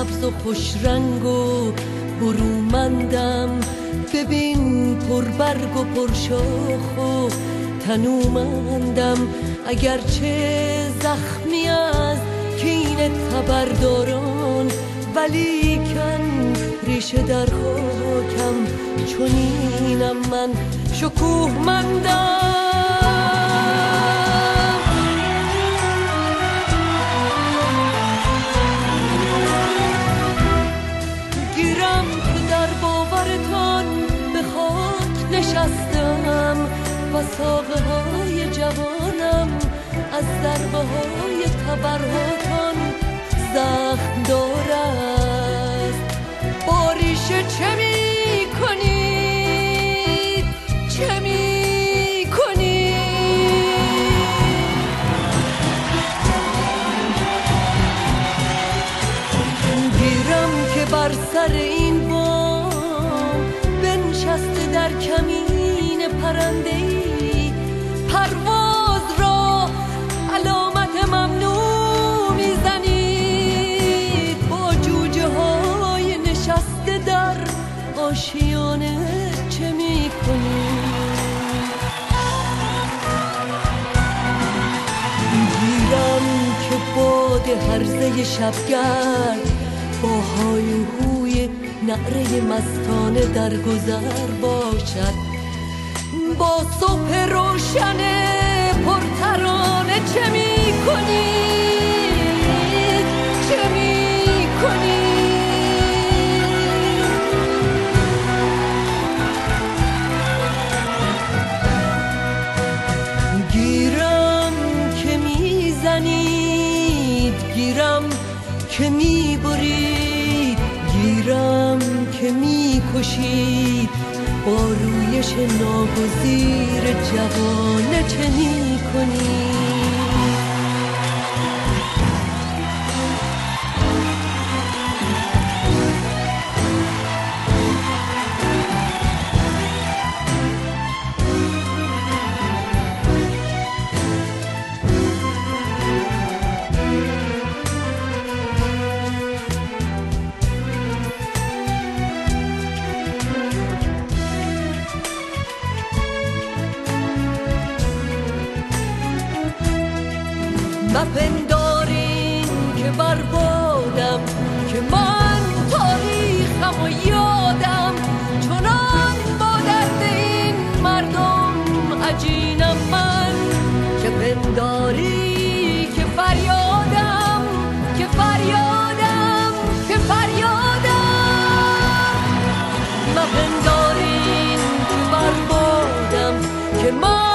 سبز و خوش رنگ و برومندم، ببین پربرگ و پرشاخ و تنومندم. اگرچه زخمی از کین تبرداران، ولیکن ریشه در خاکم چنینم من شکوهمندم. گیرم که در باورتان به خاک نشستم و ساقه های جوانم از ضربه های تبرهاتان زخم دارد. با ریشه چه می کنید؟ چه می کنید؟ گیرم که بر سر این بام بنشسته در کمین پرنده‌ای، پرواز را علامت ممنوع میزنید. با جوجه های نشسته در آشیانه چه میکنید؟ گیرم که باد هرزه شبگرد با های و هوی نعره مستانه در گذر باشد. با صبح روشن پرترانه چه می کنید؟ چه می کنید؟ گیرم که می زنید، گیرم که می برید، گیرم که می کشید. با رویش ناگزیر جوانه چه می کنید؟ مپندارین که بربادم، که من تاریخم و یادم، چنان با درد این مردم عجینم من. که پنداری که فریادم، که فریادم، که فریادم. مپندارین که بربادم، که من